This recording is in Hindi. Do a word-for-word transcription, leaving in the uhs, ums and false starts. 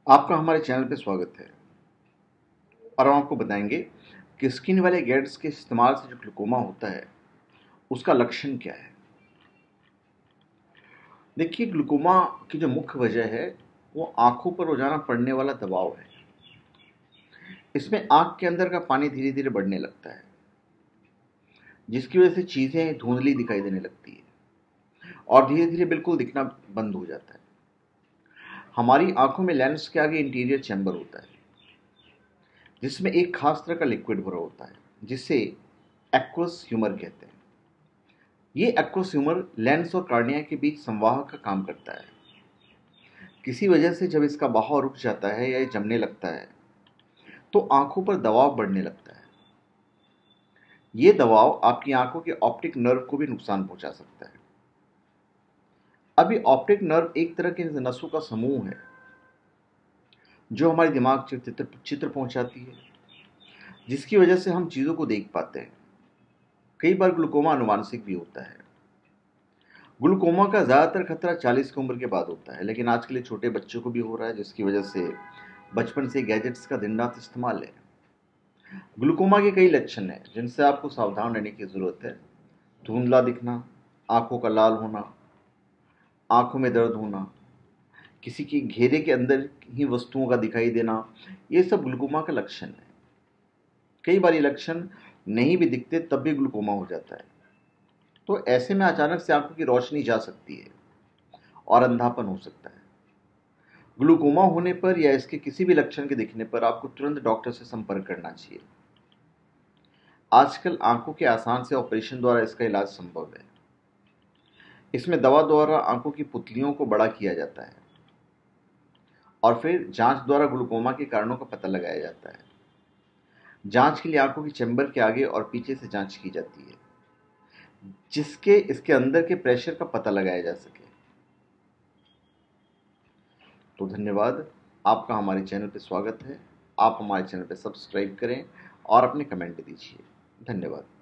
आपका हमारे चैनल पे स्वागत है और हम आपको बताएंगे कि स्किन वाले गैड्स के इस्तेमाल से जो ग्लूकोमा होता है उसका लक्षण क्या है। देखिए, ग्लूकोमा की जो मुख्य वजह है वो आंखों पर रोजाना पड़ने वाला दबाव है। इसमें आंख के अंदर का पानी धीरे धीरे बढ़ने लगता है, जिसकी वजह से चीजें धुंधली दिखाई देने लगती है और धीरे धीरे बिल्कुल दिखना बंद हो जाता है। हमारी आंखों में लेंस के आगे इंटीरियर चैम्बर होता है, जिसमें एक खास तरह का लिक्विड भरा होता है, जिसे एक्वस ह्यूमर कहते हैं। ये एक्वस ह्यूमर लेंस और कार्निया के बीच संवाहक का काम करता है। किसी वजह से जब इसका बहाव रुक जाता है या ये जमने लगता है तो आंखों पर दबाव बढ़ने लगता है। ये दबाव आपकी आंखों के ऑप्टिक नर्व को भी नुकसान पहुंचा सकता है। अब ये ऑप्टिक नर्व एक तरह के नसों का समूह है जो हमारे दिमाग से चित्र चित्र पहुंचाती है, जिसकी वजह से हम चीज़ों को देख पाते हैं। कई बार ग्लूकोमा अनुवांशिक भी होता है। ग्लूकोमा का ज़्यादातर खतरा चालीस की उम्र के बाद होता है, लेकिन आज के लिए छोटे बच्चों को भी हो रहा है, जिसकी वजह से बचपन से गैजेट्स का दिन रात इस्तेमाल है। ग्लूकोमा के कई लक्षण हैं जिनसे आपको सावधान रहने की ज़रूरत है। धुंधला दिखना, आंखों का लाल होना, आंखों में दर्द होना, किसी के घेरे के अंदर ही वस्तुओं का दिखाई देना, ये सब ग्लूकोमा का लक्षण है। कई बार ये लक्षण नहीं भी दिखते तब भी ग्लूकोमा हो जाता है। तो ऐसे में अचानक से आंखों की रोशनी जा सकती है और अंधापन हो सकता है। ग्लूकोमा होने पर या इसके किसी भी लक्षण के दिखने पर आपको तुरंत डॉक्टर से संपर्क करना चाहिए। आजकल आंखों के आसान से ऑपरेशन द्वारा इसका इलाज संभव है। इसमें दवा द्वारा आंखों की पुतलियों को बड़ा किया जाता है और फिर जांच द्वारा ग्लूकोमा के कारणों का पता लगाया जाता है। जांच के लिए आंखों की चैम्बर के आगे और पीछे से जांच की जाती है, जिसके इसके अंदर के प्रेशर का पता लगाया जा सके। तो धन्यवाद, आपका हमारे चैनल पे स्वागत है। आप हमारे चैनल पे सब्सक्राइब करें और अपने कमेंट दीजिए। धन्यवाद।